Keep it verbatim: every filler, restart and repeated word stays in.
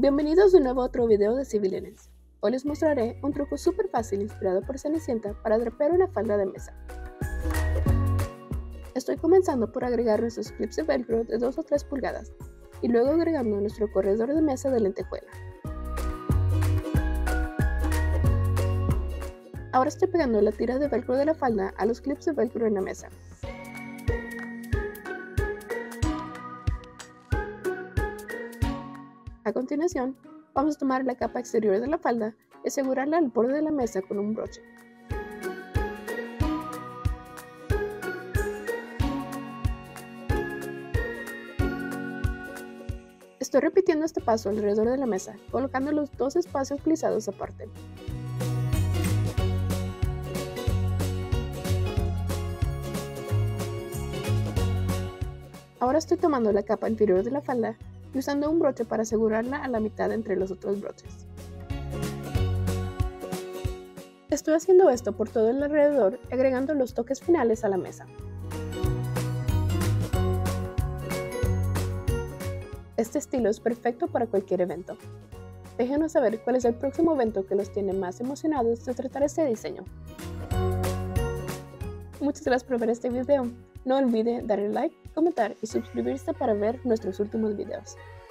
Bienvenidos de nuevo a otro video de Civilines. Hoy les mostraré un truco súper fácil inspirado por Cenicienta para drapear una falda de mesa. Estoy comenzando por agregar nuestros clips de velcro de dos o tres pulgadas y luego agregando nuestro corredor de mesa de lentejuela. Ahora estoy pegando la tira de velcro de la falda a los clips de velcro en la mesa. A continuación, vamos a tomar la capa exterior de la falda y asegurarla al borde de la mesa con un broche. Estoy repitiendo este paso alrededor de la mesa, colocando los dos espacios plisados aparte. Ahora estoy tomando la capa inferior de la falda y usando un broche para asegurarla a la mitad entre los otros broches. Estoy haciendo esto por todo el alrededor, agregando los toques finales a la mesa. Este estilo es perfecto para cualquier evento. Déjenos saber cuál es el próximo evento que los tiene más emocionados de tratar este diseño. Muchas gracias por ver este video. No olvide darle like, comentar y suscribirse para ver nuestros últimos videos.